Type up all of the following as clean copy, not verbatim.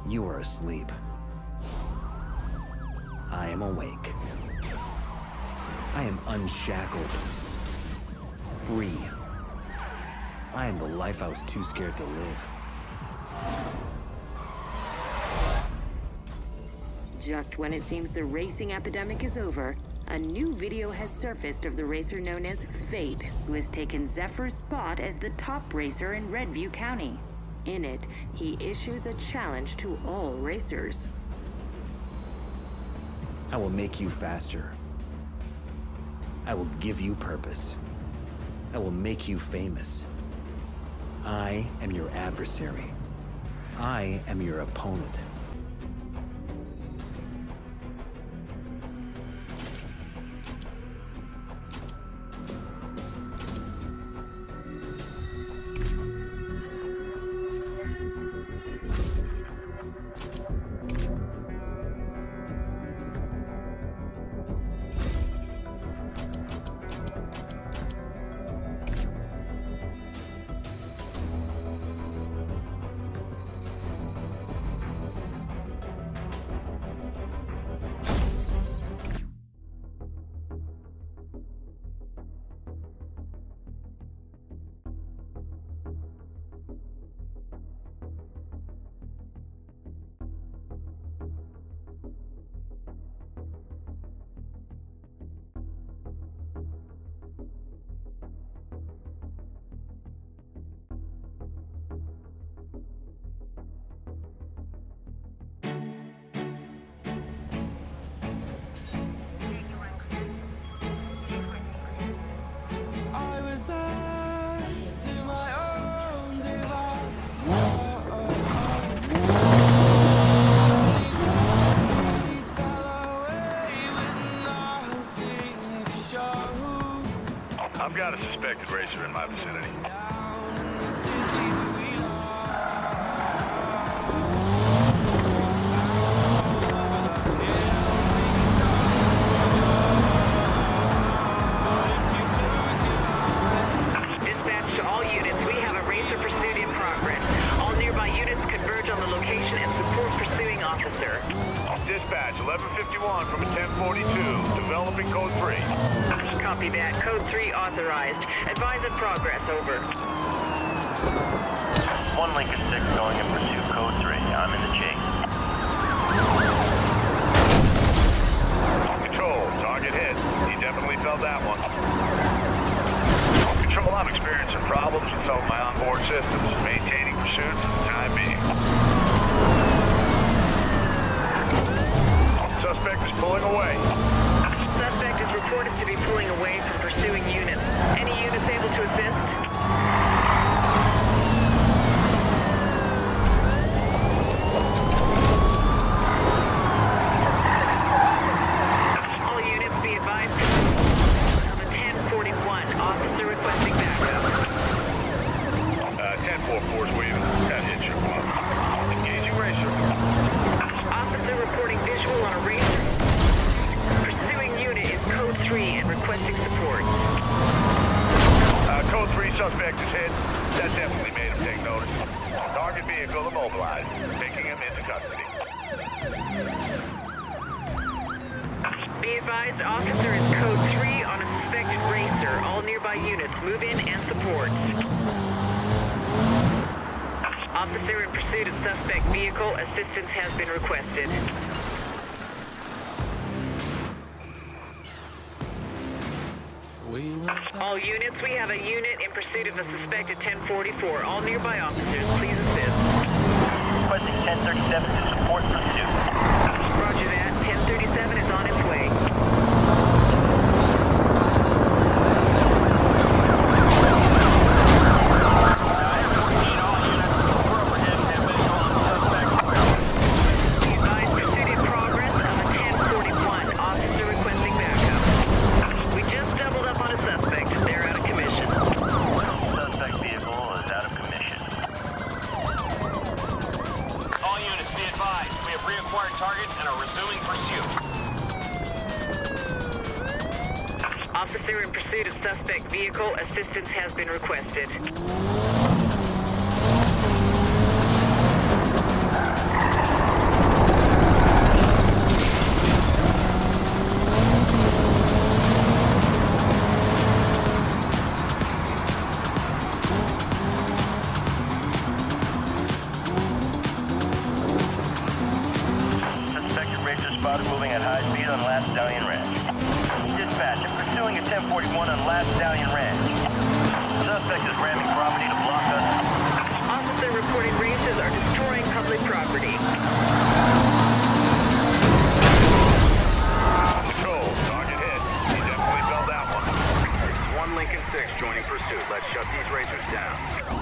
You are asleep. I am awake. I am unshackled. Free. I am the life I was too scared to live. Just when it seems the racing epidemic is over, a new video has surfaced of the racer known as Fate, who has taken Zephyr's spot as the top racer in Redview County. In it, he issues a challenge to all racers. I will make you faster. I will give you purpose. I will make you famous. I am your adversary. I am your opponent. I've got a suspected racer in my vicinity. Dispatch to all units. We have a racer pursuit in progress. All nearby units converge on the location and support pursuing officer. Dispatch, 1151 from a 1042, developing code 3. Copy that. Code 3 authorized. Advise of progress, over. 1 Lincoln 6 going in pursuit, code 3. I'm in the chase. Control, target hit. He definitely felt that one. Control, I'm experiencing problems with some of my onboard systems. Maintaining pursuit for the time being. Suspect is pulling away. Suspect is reported to be pulling away from pursuing units. Any units able to assist? All units be advised of a 1041. Officer requesting backup. 1044 is waving. That hits your one. Engaging racer. Officer reporting visual on a racer. Pursuing unit is code 3 and requesting support. Code 3 suspect is hit. That definitely made him take notice. Target vehicle immobilized. Taking him into custody. Be advised, officer is code 3 on a suspected racer. All nearby units move in and support. Officer in pursuit of suspect vehicle. Assistance has been requested. All units, we have a unit in pursuit of a suspected 1044. All nearby officers, please assist. Requesting 1037 to support pursuit. Roger that. 1037 is on its way. Officer in pursuit of suspect vehicle. Assistance has been requested. spotted moving at high speed on Last Stallion Ranch. Dispatch, I'm pursuing a 1041 on Last Stallion Ranch. Suspect is ramming property to block us. Officer reporting racers are destroying public property. Control, target hit. He definitely fell that one. 1 Lincoln 6 joining pursuit. Let's shut these racers down.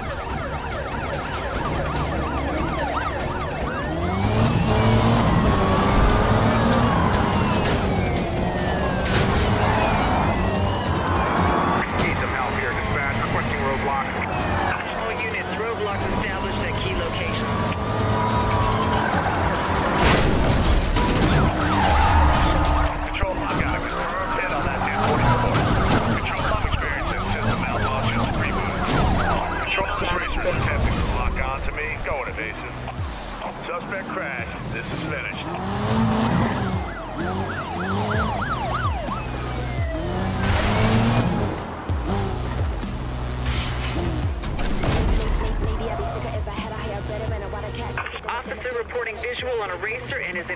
Need some help here, dispatch. Requesting roadblock. All units, roadblocks established at key locations. Control, I got a confirmed hit on that 1044. Control, I'm experiencing system malfunctions. Reboot. Control, this racer is attempting to lock onto me. Going evasive. Suspect crashed. This is finished. Officer reporting visual on a racer and is in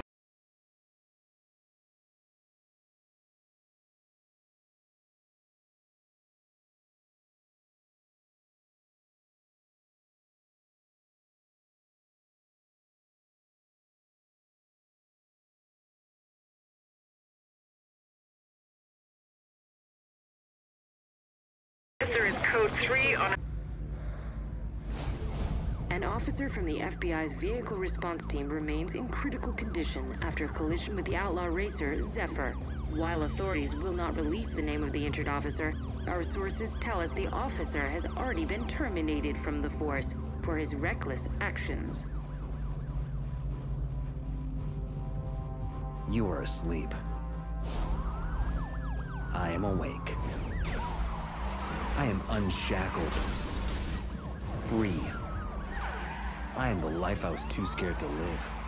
officer is code 3 on a An officer from the FBI's vehicle response team remains in critical condition after a collision with the outlaw racer, Zephyr. While authorities will not release the name of the injured officer, our sources tell us the officer has already been terminated from the force for his reckless actions. You are asleep. I am awake. I am unshackled. Free. I am the life I was too scared to live.